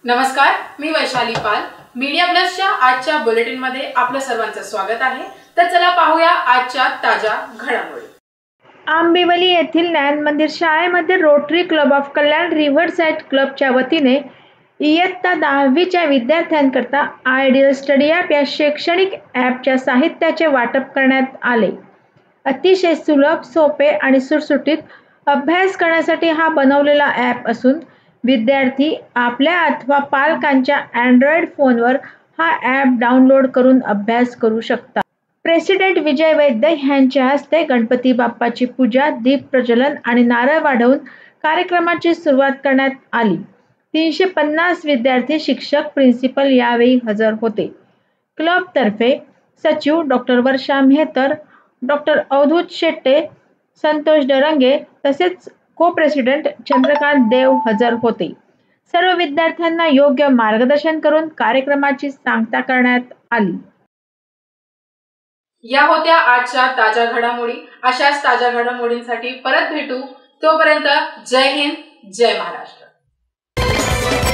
नमस्कार, मी वैशाली पाल. मीडिया प्लसच्या आजच्या बुलेटिनमध्ये आपलं सर्वांचं स्वागत आहे. तर चला पाहूया आजच्या ताज्या घडामोडी. आंबिवली येथील ज्ञान मंदिर शाळेमध्ये rotary club of Kalyan riverside क्लबच्या वतीने इयत्ता 10वीच्या विद्यार्थ्यांकरता आयडियल स्टडी ॲप या शैक्षणिक ॲपच्या साहित्याचे वाटप करण्यात आले. अतिशय सुलभ, सोपे आणि सुटसुटीत अभ्यास करण्यासाठी हा बनवलेला ॲप असून विद्यार्थी आपल्या अथवा पालकांच्या अँड्रॉइड फोनवर हा ॲप डाउनलोड करून अभ्यास करू शकतात. प्रेसिडेंट विजय वैद्य यांच्या हस्ते गणपती बाप्पाची पूजा, दीप प्रज्वलन आणि नारळ वाढवून कार्यक्रमाची सुरुवात करण्यात आली. 350 विद्यार्थी, शिक्षक, प्रिन्सिपल यावेळी हजर होते. क्लबतर्फे सचिव डॉ. वर्षा मेहतर, डॉ. अवधूत शेट्टे, संतोष डरंगे तसेच को-प्रेसिडेंट चंद्रकांत देव हजर होते. सर्व विद्यार्थ्यांना योग्य मार्गदर्शन करून कार्यक्रमाची सांगता करण्यात आली. या होत्या आजच्या ताज्या घडामोडी. अशाच ताज्या घडामोडींसाठी परत भेटू. तोपर्यंत जय हिंद, जय महाराष्ट्र.